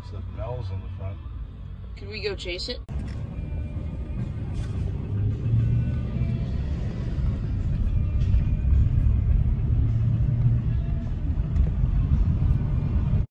Said Mel's on the front. Could we go chase it?